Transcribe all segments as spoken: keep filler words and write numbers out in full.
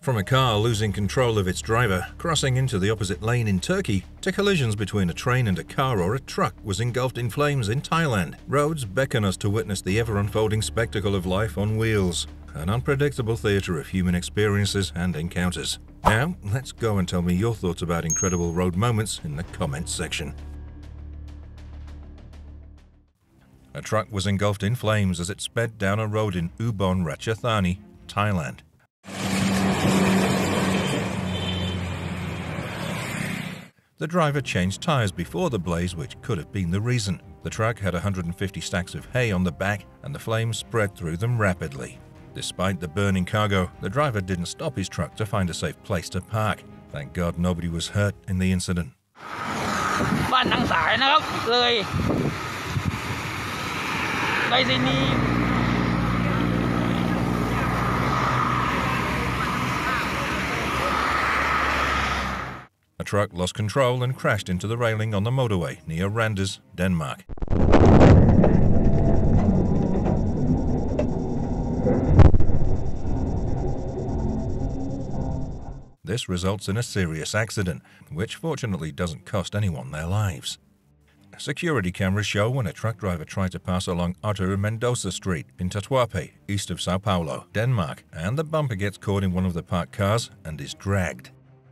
From a car losing control of its driver, crossing into the opposite lane in Turkey, to collisions between a train and a car or a truck was engulfed in flames in Thailand, roads beckon us to witness the ever-unfolding spectacle of life on wheels, an unpredictable theatre of human experiences and encounters. Now, let's go and tell me your thoughts about incredible road moments in the comments section. A truck was engulfed in flames as it sped down a road in Ubon Ratchathani, Thailand. The driver changed tyres before the blaze, which could have been the reason. The truck had one hundred fifty stacks of hay on the back, and the flames spread through them rapidly. Despite the burning cargo, the driver didn't stop his truck to find a safe place to park. Thank God nobody was hurt in the incident. A truck lost control and crashed into the railing on the motorway near Randers, Denmark. This results in a serious accident, which fortunately doesn't cost anyone their lives. Security cameras show when a truck driver tried to pass along Otter Mendoza Street in Tatuape, east of Sao Paulo, Denmark, and the bumper gets caught in one of the parked cars and is dragged.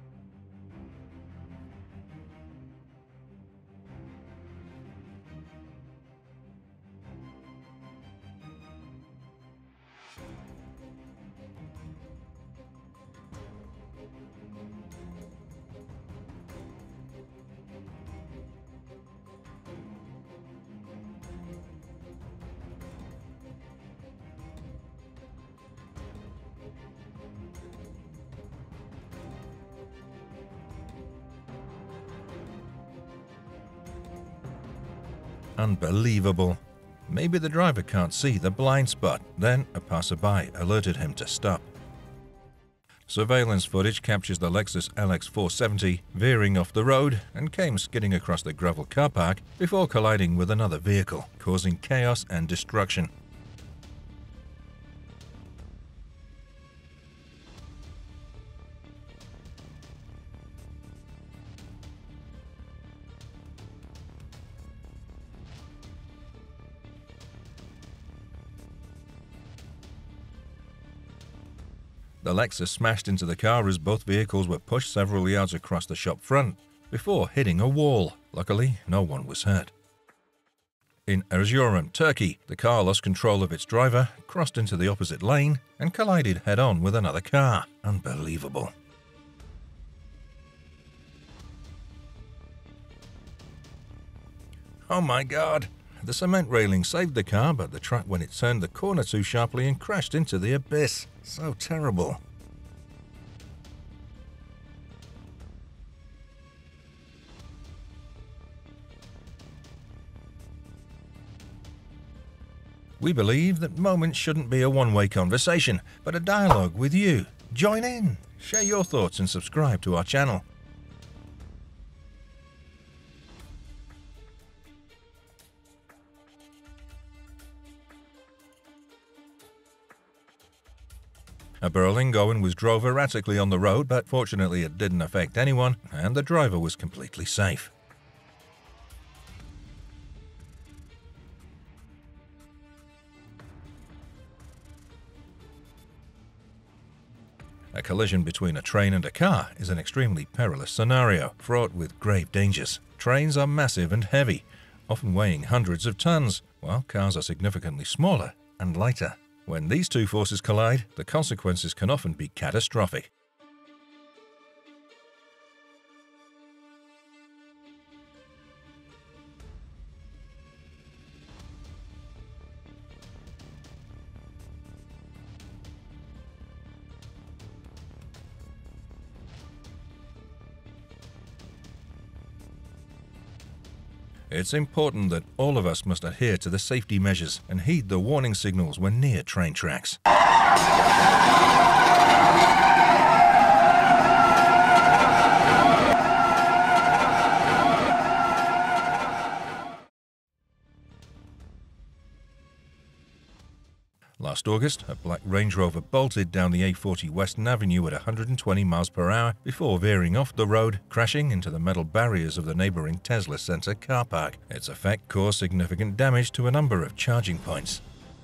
Unbelievable. Maybe the driver can't see the blind spot, then a passerby alerted him to stop. Surveillance footage captures the Lexus L X four seventy veering off the road and came skidding across the gravel car park before colliding with another vehicle, causing chaos and destruction. The Lexus smashed into the car as both vehicles were pushed several yards across the shop front before hitting a wall. Luckily, no one was hurt. In Erzurum, Turkey, the car lost control of its driver, crossed into the opposite lane, and collided head-on with another car. Unbelievable. Oh my God! The cement railing saved the car, but the truck when it turned the corner too sharply and crashed into the abyss. So terrible. We believe that moments shouldn't be a one-way conversation, but a dialogue with you. Join in, share your thoughts and subscribe to our channel. A Berlingoen was drove erratically on the road, but fortunately it didn't affect anyone, and the driver was completely safe. A collision between a train and a car is an extremely perilous scenario, fraught with grave dangers. Trains are massive and heavy, often weighing hundreds of tons, while cars are significantly smaller and lighter. When these two forces collide, the consequences can often be catastrophic. It's important that all of us must adhere to the safety measures and heed the warning signals when near train tracks. Last Last August, a black Range Rover bolted down the A forty Western Avenue at one hundred twenty miles per hour before veering off the road, crashing into the metal barriers of the neighboring Tesla Center car park. Its effect caused significant damage to a number of charging points.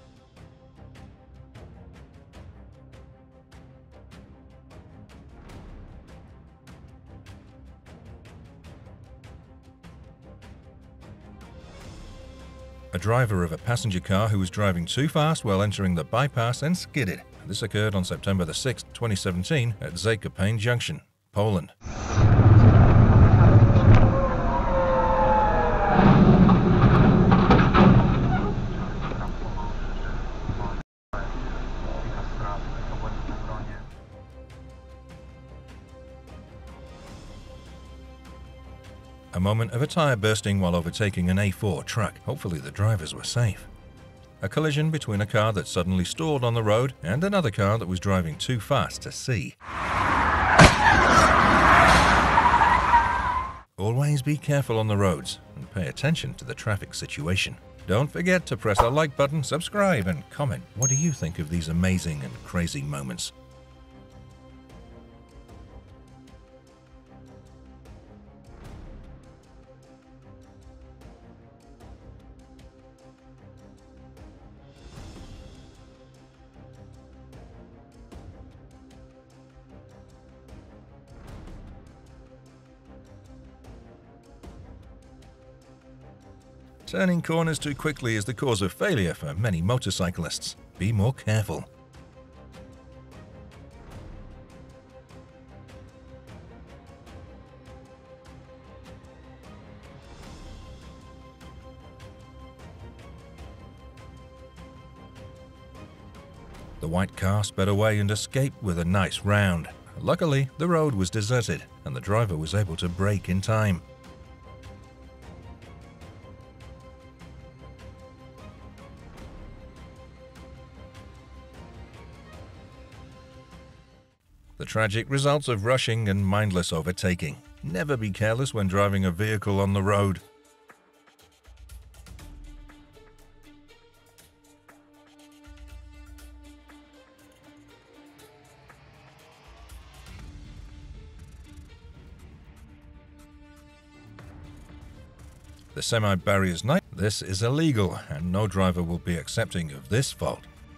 A driver of a passenger car who was driving too fast while entering the bypass and skidded. This occurred on September the sixth, twenty seventeen at Zakopane Junction, Poland. A moment of a tyre bursting while overtaking an A four truck. Hopefully the drivers were safe. A collision between a car that suddenly stalled on the road and another car that was driving too fast to see. Always be careful on the roads and pay attention to the traffic situation. Don't forget to press the like button, subscribe, and comment. What do you think of these amazing and crazy moments? Turning corners too quickly is the cause of failure for many motorcyclists. Be more careful. The white car sped away and escaped with a nice round. Luckily, the road was deserted and the driver was able to brake in time. The tragic results of rushing and mindless overtaking. Never be careless when driving a vehicle on the road. The semi-barriers night. This is illegal and no driver will be accepting of this fault.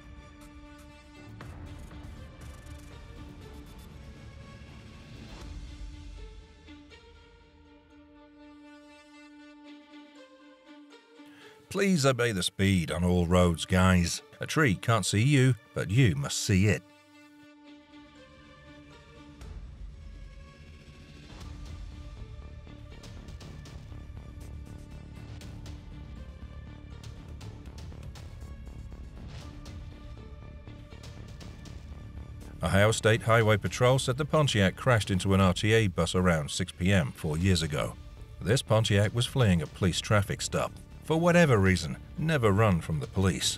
Please obey the speed on all roads, guys. A tree can't see you, but you must see it. Ohio State Highway Patrol said the Pontiac crashed into an R T A bus around six p m four years ago. This Pontiac was fleeing a police traffic stop. For whatever reason, never run from the police.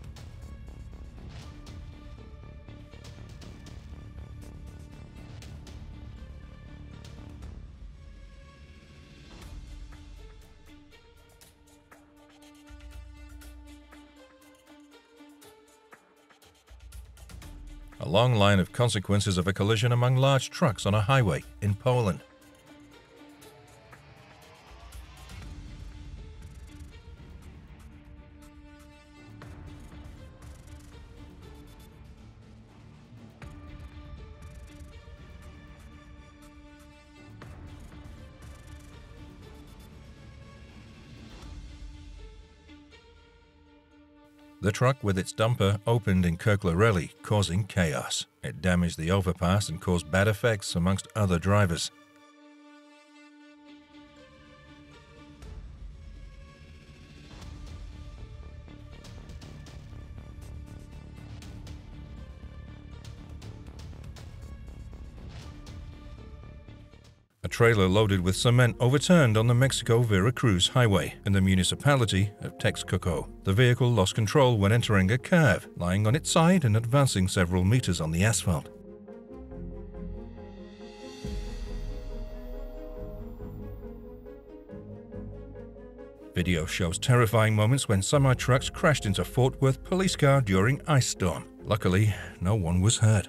A long line of consequences of a collision among large trucks on a highway in Poland. The truck with its dumper opened in Kirklarelli, causing chaos. It damaged the overpass and caused bad effects amongst other drivers. A trailer loaded with cement overturned on the Mexico-Veracruz highway in the municipality of Texcoco. The vehicle lost control when entering a curve, lying on its side and advancing several meters on the asphalt. Video shows terrifying moments when semi-trucks crashed into Fort Worth police car during ice storm. Luckily, no one was hurt.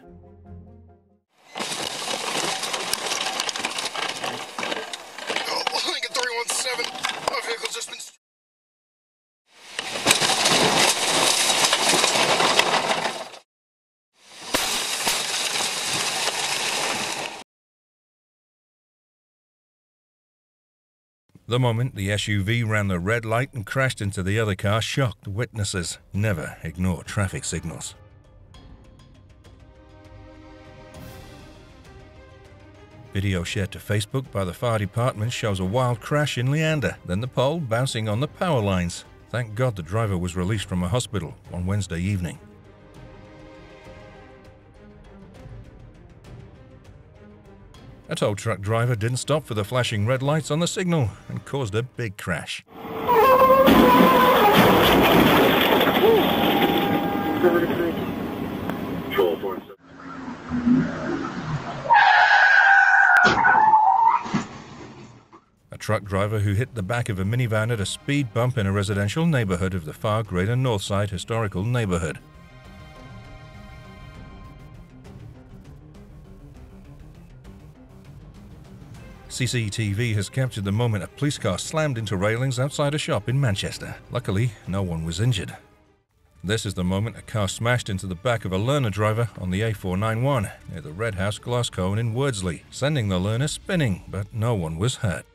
The moment the S U V ran the red light and crashed into the other car shocked witnesses. Never ignore traffic signals. Video shared to Facebook by the fire department shows a wild crash in Leander, then the pole bouncing on the power lines. Thank God the driver was released from a hospital on Wednesday evening. A tow truck driver didn't stop for the flashing red lights on the signal and caused a big crash. A truck driver who hit the back of a minivan at a speed bump in a residential neighborhood of the far greater Northside historical neighborhood. C C T V has captured the moment a police car slammed into railings outside a shop in Manchester. Luckily, no one was injured. This is the moment a car smashed into the back of a learner driver on the A four ninety-one near the Red House glass cone in Wordsley, sending the learner spinning, but no one was hurt.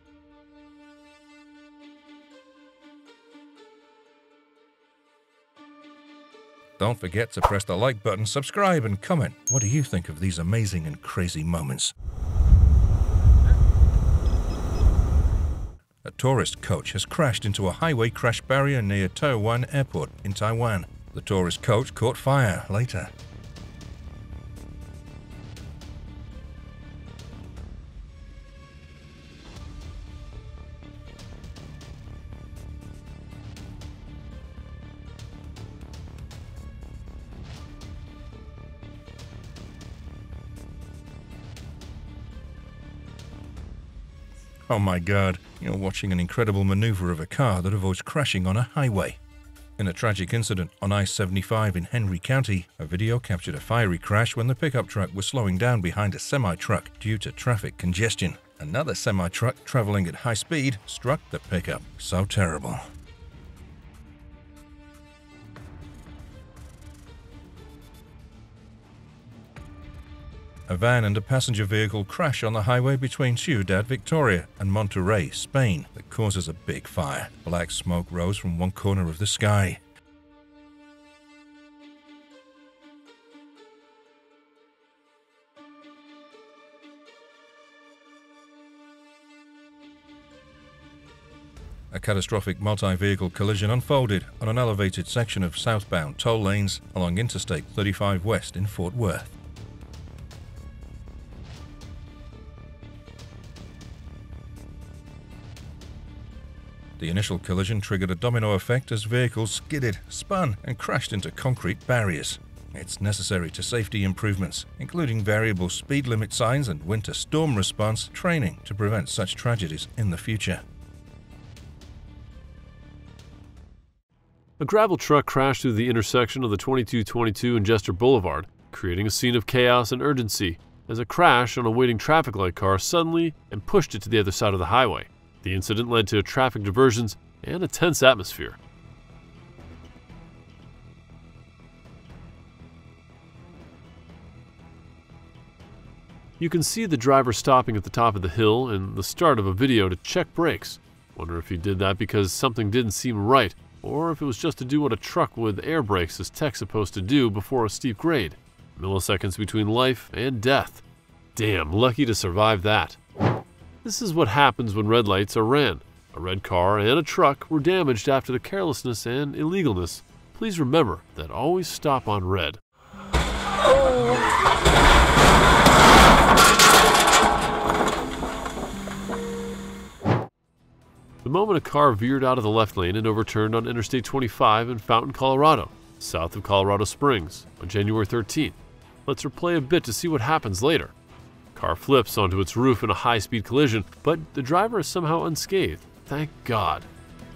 Don't forget to press the like button, subscribe, and comment. What do you think of these amazing and crazy moments? A tourist coach has crashed into a highway crash barrier near Taiwan Airport in Taiwan. The tourist coach caught fire later. Oh my God, you're watching an incredible maneuver of a car that avoids crashing on a highway. In a tragic incident on I seventy-five in Henry County, a video captured a fiery crash when the pickup truck was slowing down behind a semi-truck due to traffic congestion. Another semi-truck traveling at high speed struck the pickup. So terrible. A van and a passenger vehicle crash on the highway between Ciudad Victoria and Monterrey, Spain, that causes a big fire. Black smoke rose from one corner of the sky. A catastrophic multi-vehicle collision unfolded on an elevated section of southbound toll lanes along Interstate thirty-five West in Fort Worth. The initial collision triggered a domino effect as vehicles skidded, spun, and crashed into concrete barriers. It's necessary to safety improvements, including variable speed limit signs and winter storm response training to prevent such tragedies in the future. A gravel truck crashed through the intersection of the twenty-two twenty-two and Jester Boulevard, creating a scene of chaos and urgency as a crash on a waiting traffic light car suddenly and pushed it to the other side of the highway. The incident led to traffic diversions and a tense atmosphere. You can see the driver stopping at the top of the hill and the start of a video to check brakes. Wonder if he did that because something didn't seem right, or if it was just to do what a truck with air brakes is tech supposed to do before a steep grade. Milliseconds between life and death. Damn, lucky to survive that. This is what happens when red lights are ran. A red car and a truck were damaged after the carelessness and illegalness. Please remember that always stop on red. The moment a car veered out of the left lane and overturned on Interstate twenty-five in Fountain, Colorado, south of Colorado Springs, on January thirteenth. Let's replay a bit to see what happens later. Car flips onto its roof in a high-speed collision, but the driver is somehow unscathed. Thank God.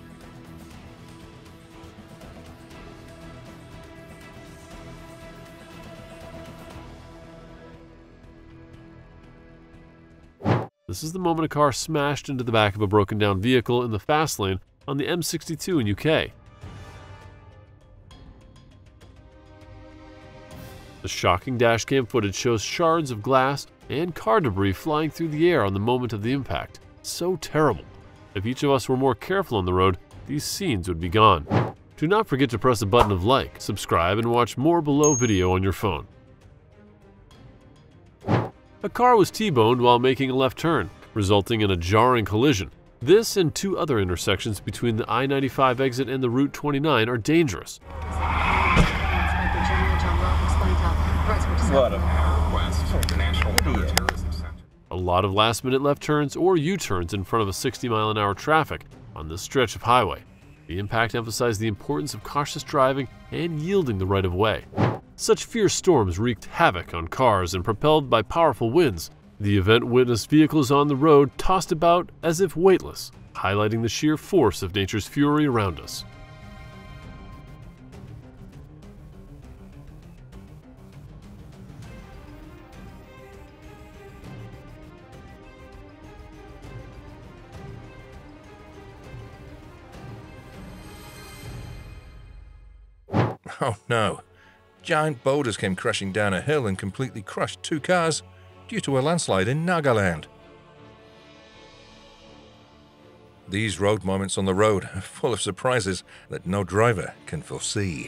This is the moment a car smashed into the back of a broken down vehicle in the fast lane on the M sixty-two in U K. The shocking dashcam footage shows shards of glass and car debris flying through the air on the moment of the impact. So terrible. If each of us were more careful on the road, these scenes would be gone. Do not forget to press the button of like, subscribe, and watch more below video on your phone. A car was T-boned while making a left turn, resulting in a jarring collision. This and two other intersections between the I ninety-five exit and the Route twenty-nine are dangerous. What a request. National Counterterrorism Center. A lot of last-minute left turns or U-turns in front of a sixty mile an hour traffic on this stretch of highway. The impact emphasized the importance of cautious driving and yielding the right of way. Such fierce storms wreaked havoc on cars and propelled by powerful winds. The event witnessed vehicles on the road tossed about as if weightless, highlighting the sheer force of nature's fury around us. Oh no. Giant boulders came crashing down a hill and completely crushed two cars due to a landslide in Nagaland. These road moments on the road are full of surprises that no driver can foresee.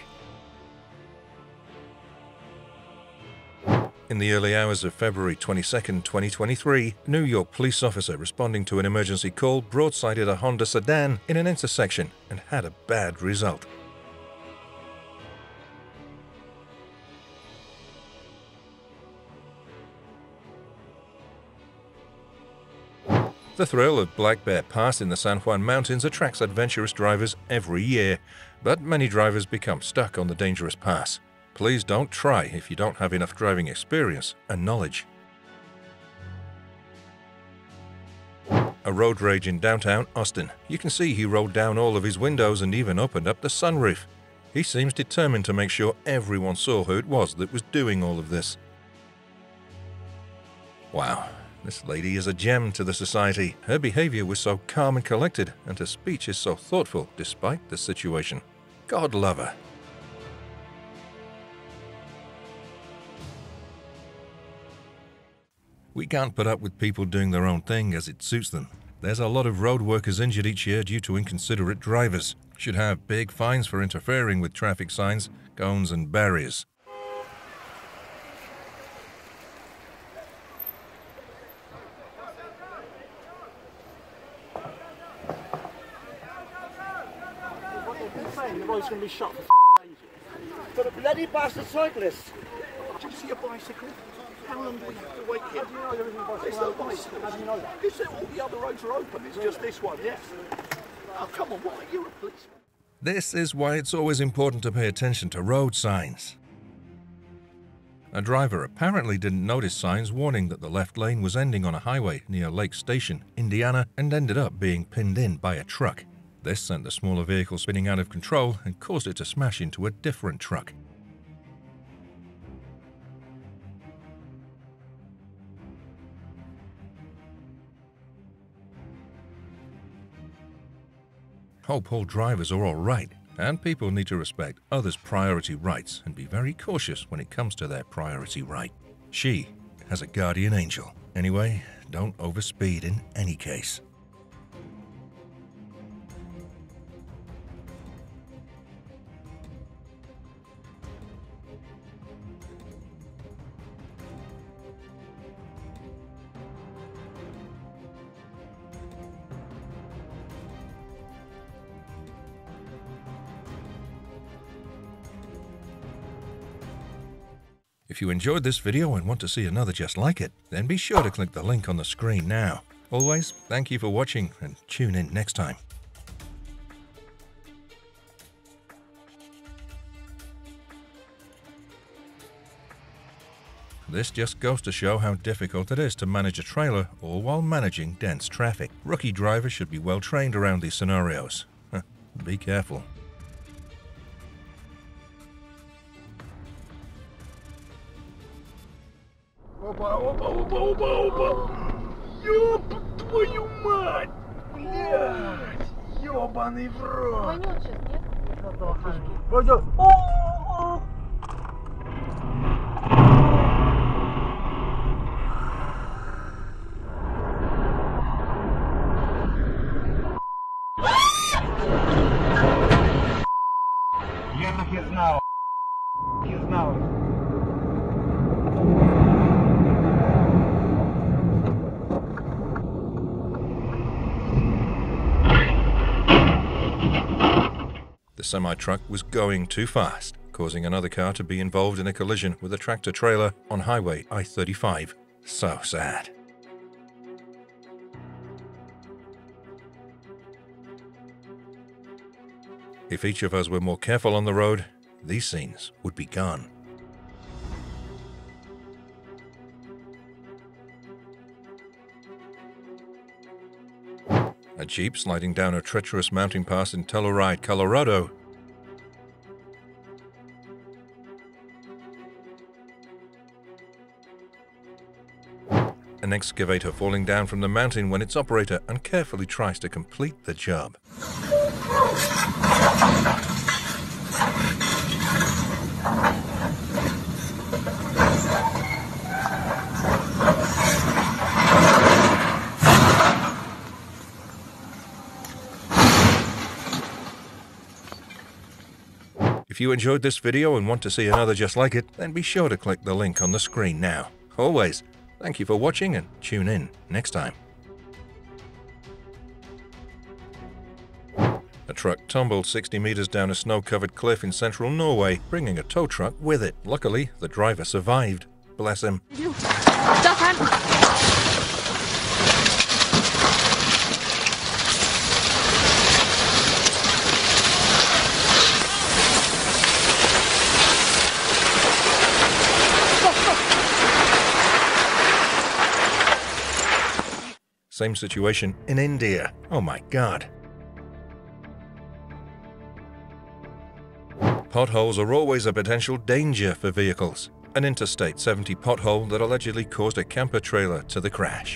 In the early hours of February twenty-second, twenty twenty-three, a New York police officer responding to an emergency call broadsided a Honda sedan in an intersection and had a bad result. The thrill of Black Bear Pass in the San Juan Mountains attracts adventurous drivers every year, but many drivers become stuck on the dangerous pass. Please don't try if you don't have enough driving experience and knowledge. A road rage in downtown Austin. You can see he rolled down all of his windows and even opened up the sunroof. He seems determined to make sure everyone saw who it was that was doing all of this. Wow. This lady is a gem to the society. Her behavior was so calm and collected, and her speech is so thoughtful despite the situation. God love her. We can't put up with people doing their own thing as it suits them. There's a lot of road workers injured each year due to inconsiderate drivers. Should have big fines for interfering with traffic signs, cones, and barriers. The road's going to be shut for f***ing ages. For the bloody bastard cyclists. Did you see a bicycle? How long do we have to wait here? How do you know there isn't a bicycle? It's not bicycle. How do you know that? It's that all the other roads are open. It's just this one, yes. Oh, come on, what are you, a policeman? This is why it's always important to pay attention to road signs. A driver apparently didn't notice signs warning that the left lane was ending on a highway near Lake Station, Indiana, and ended up being pinned in by a truck. This sent the smaller vehicle spinning out of control and caused it to smash into a different truck. Hope all drivers are all right, and people need to respect others' priority rights and be very cautious when it comes to their priority right. She has a guardian angel. Anyway, don't overspeed in any case. If you enjoyed this video and want to see another just like it, then be sure to click the link on the screen now. Always, thank you for watching and tune in next time. This just goes to show how difficult it is to manage a trailer all while managing dense traffic. Rookie drivers should be well trained around these scenarios. Be careful. Opa, opa, opa, opa, opa. Ёб твою мать! Блядь! Ёбаный в рот! Вонет сейчас, нет? Пойдёт! О-о-о! Я так и знал. И знал. The semi-truck was going too fast, causing another car to be involved in a collision with a tractor-trailer on Highway I thirty-five. So sad. If each of us were more careful on the road, these scenes would be gone. A Jeep sliding down a treacherous mountain pass in Telluride, Colorado. An excavator falling down from the mountain when its operator uncarefully tries to complete the job. If you enjoyed this video and want to see another just like it, then be sure to click the link on the screen now. Always, thank you for watching and tune in next time. A truck tumbled sixty meters down a snow-covered cliff in central Norway, bringing a tow truck with it. Luckily, the driver survived. Bless him. Same situation in India. Oh my God. Potholes are always a potential danger for vehicles. An Interstate seventy pothole that allegedly caused a camper trailer to the crash.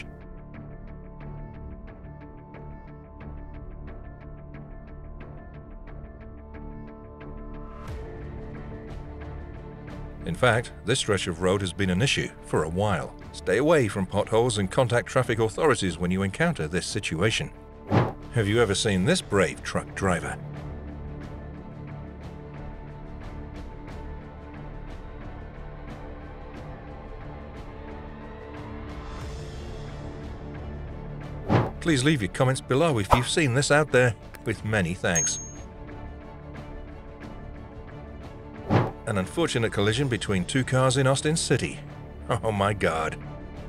In fact, this stretch of road has been an issue for a while. Stay away from potholes and contact traffic authorities when you encounter this situation. Have you ever seen this brave truck driver? Please leave your comments below if you've seen this out there, with many thanks. An unfortunate collision between two cars in Austin City. Oh my God.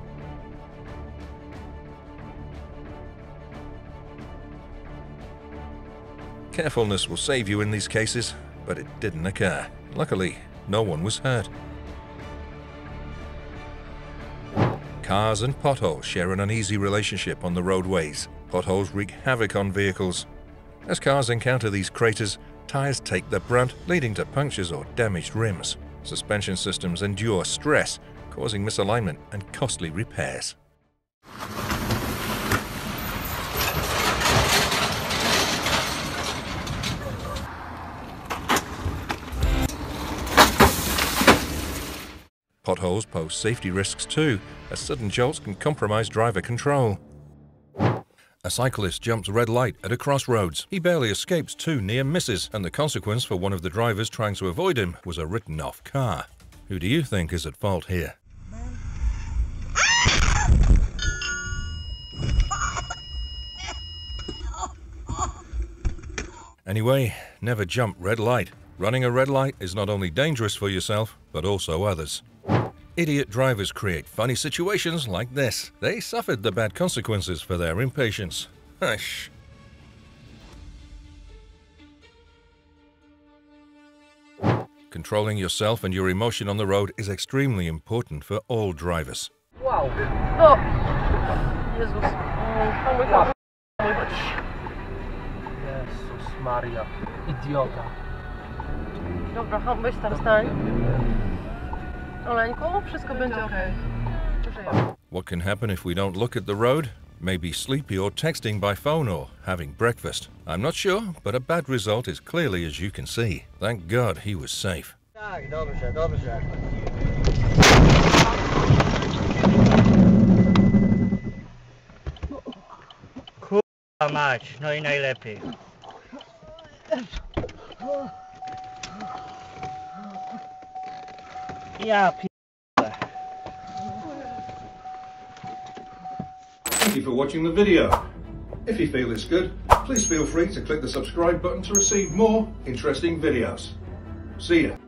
Carefulness will save you in these cases, but it didn't occur. Luckily, no one was hurt. Cars and potholes share an uneasy relationship on the roadways. Potholes wreak havoc on vehicles. As cars encounter these craters, tires take the brunt, leading to punctures or damaged rims. Suspension systems endure stress, causing misalignment and costly repairs. Potholes pose safety risks too, as sudden jolts can compromise driver control. A cyclist jumps red light at a crossroads. He barely escapes two near misses, and the consequence for one of the drivers trying to avoid him was a written-off car. Who do you think is at fault here? Anyway, never jump red light. Running a red light is not only dangerous for yourself, but also others. Idiot drivers create funny situations like this. They suffered the bad consequences for their impatience. Hush. Controlling yourself and your emotion on the road is extremely important for all drivers. Wow. O! Jezus. O mój Boże. O mój Boże. Jezus Maria. Idiota. Dobra, weź tam stań. Oleńku, wszystko będzie okej. What can happen if we don't look at the road? Maybe sleepy or texting by phone or having breakfast. I'm not sure, but a bad result is clearly as you can see. Thank God he was safe. Dobrze, dobrze. Kurwa mać, no i najlepiej. Ja p***. Thank you for watching the video. If you feel it's good, please feel free to click the subscribe button to receive more interesting videos. See ya.